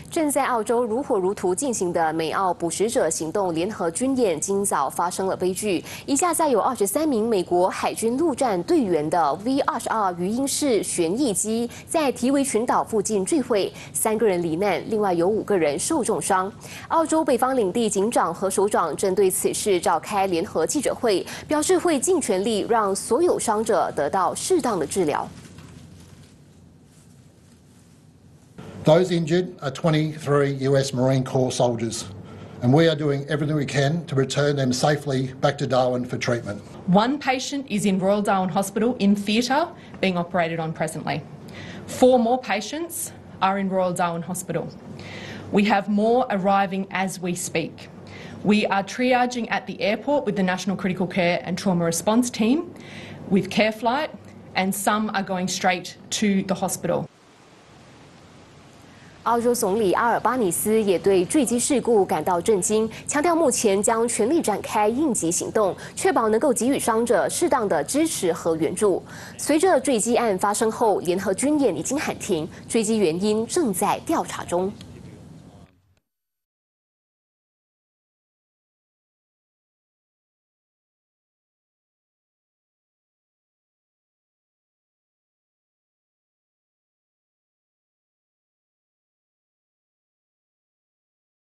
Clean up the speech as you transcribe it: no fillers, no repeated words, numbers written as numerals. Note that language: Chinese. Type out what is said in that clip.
正在澳洲如火如荼进行的美澳捕食者行动联合军演，今早发生了悲剧。一架载有23名美国海军陆战队员的 V-22鱼鹰式旋翼机在提维群岛附近坠毁，3个人罹难，另外有5个人受重伤。澳洲北方领地警长和首长针对此事召开联合记者会，表示会尽全力让所有伤者得到适当的治疗。 Those injured are 23 US Marine Corps soldiers, and we are doing everything we can to return them safely back to Darwin for treatment. One patient is in Royal Darwin Hospital in theatre being operated on presently. 4 more patients are in Royal Darwin Hospital. We have more arriving as we speak. We are triaging at the airport with the National Critical Care and Trauma Response Team with care flight, and some are going straight to the hospital. 澳洲总理阿尔巴尼斯也对坠机事故感到震惊，强调目前将全力展开应急行动，确保能够给予伤者适当的支持和援助。随着坠机案发生后，联合军演已经喊停，坠机原因正在调查中。